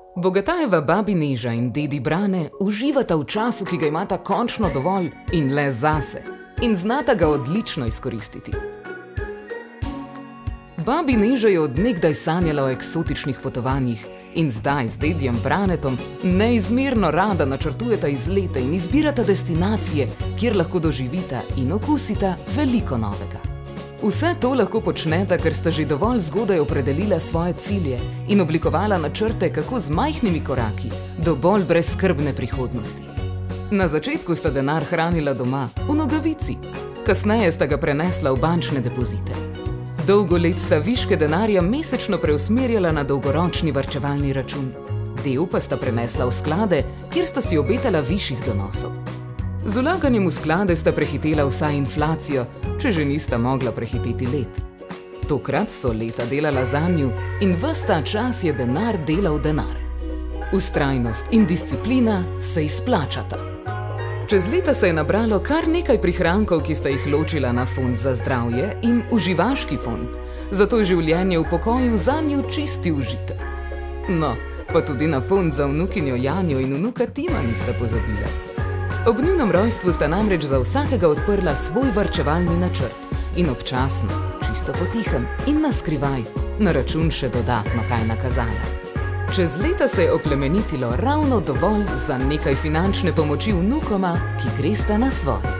Bogatajeva babi Neža in dedi Brane uživata v času, ki ga imata končno dovolj in le zase, in znata ga odlično izkoristiti. Babi Neža je od nekdaj sanjala o eksotičnih potovanjih in zdaj z dedijem Branetom neizmerno rada načrtujeta izlete in izbirata destinacije, kjer lahko doživita in okusita veliko novega. Vse to lahko počneta, ker sta že dovolj zgodaj opredelila svoje cilje in oblikovala načrte, kako z majhnimi koraki do bolj brezskrbne prihodnosti. Na začetku sta denar hranila doma, v nogavici, kasneje sta ga prenesla v bančne depozite. Dolgo let sta viške denarja mesečno preusmerjala na dolgoročni varčevalni račun. Del pa sta prenesla v sklade, kjer sta si obetala višjih donosov. Z vlaganjem v sklade sta prehitela vsaj inflacijo, če že nista mogla prehiteti let. Tokrat so leta delala zanju in ves ta čas je denar delal denar. Vztrajnost in disciplina se izplačata. Čez leta se je nabralo kar nekaj prihrankov, ki sta jih ločila na fond za zdravje in uživaški fond, zato je življenje v pokoju zanju čisti užitek. No, pa tudi na fond za vnukinjo Janjo in vnuka Tima nista pozabila. Ob njunem rojstvu sta namreč za vsakega odprla svoj varčevalni načrt in občasno, čisto potihem in na skrivaj, na račun še dodatno kaj nakazala. Čez leta se je oplemenitilo ravno dovolj za nekaj finančne pomoči vnukoma, ki gresta na svoje.